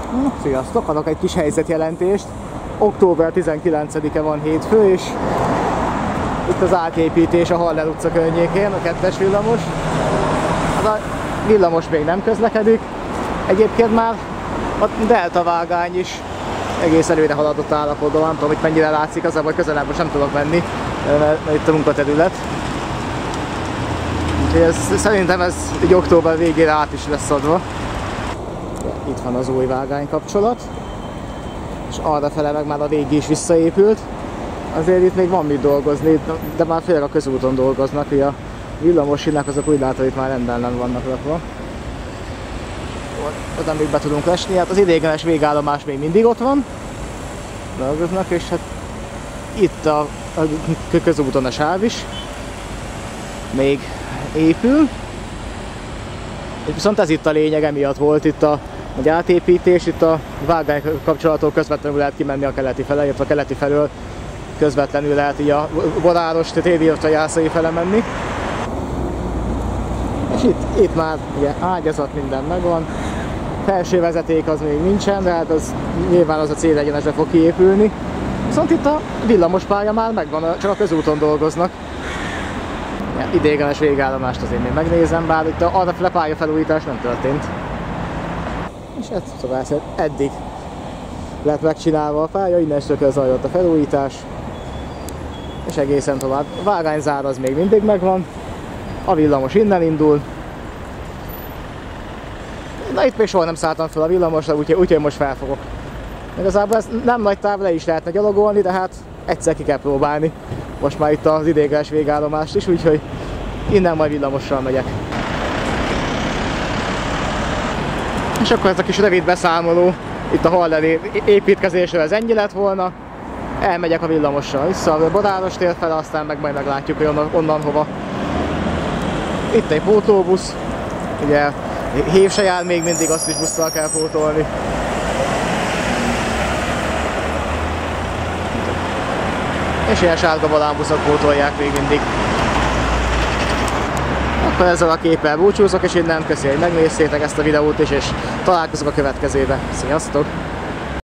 Sziasztok! Adok egy kis helyzetjelentést. Október 19-e van, hétfő, és itt az átépítés a Haller utca környékén, a 2-es villamos. Az a villamos még nem közlekedik. Egyébként már a delta vágány is egész előre haladott állapotban. Nem tudom, hogy mennyire látszik, az, hogy közelebb most nem tudok menni, mert itt a munkaterület. Úgyhogy szerintem ez egy október végére át is lesz adva. Itt van az új vágány kapcsolat, és arrafele meg már a régi is visszaépült. Azért itt még van mit dolgozni, de már főleg a közúton dolgoznak, hogy a villamoshinak azok úgy látom, hogy itt már rendben nem vannak rakva. Oda még be tudunk esni, hát az ideiglenes végállomás még mindig ott van, dolgoznak, és hát itt a közúton a sáv is még épül. És viszont ez itt a lényeg, emiatt volt itt a átépítés, itt a vágány kapcsolattól közvetlenül lehet kimenni a keleti fele, illetve a keleti felől közvetlenül lehet így a Boráros, Tédióta, Jászai fele menni. És itt már ugye ágyazat, minden megvan. Felső vezeték az még nincsen, de hát az nyilván az a célegyenesre fog kiépülni. Viszont itt a villamospálya már megvan, csak a közúton dolgoznak. Ideiglenes végállomást azért még megnézem, bár itt arrafele pályafelújítás nem történt. És ez szóval eddig lett megcsinálva a pálya, innentől zajlott a felújítás, és egészen tovább. A vágányzár az még mindig megvan, a villamos innen indul. Na itt még soha nem szálltam fel a villamosra, úgyhogy most felfogok. Igazából ez nem nagy táv, le is lehetne gyalogolni, de hát egyszer ki kell próbálni. Most már itt az ideiglenes végállomást is, úgyhogy innen majd villamossal megyek. És akkor ez a kis rövid beszámoló itt a Haller építkezésről, ez ennyi lett volna. Elmegyek a villamossal vissza a Boráros tér fele, aztán meg majd meglátjuk, hogy onnan hova. Itt egy pótlóbusz, ugye hév se jár még mindig, azt is busszal kell pótolni. És ilyen sárga balánbuszok pótolják még mindig. Akkor ezzel a képpel búcsúzok, és innen köszi, hogy megnéztétek ezt a videót is, és találkozunk a következőbe. Sziasztok!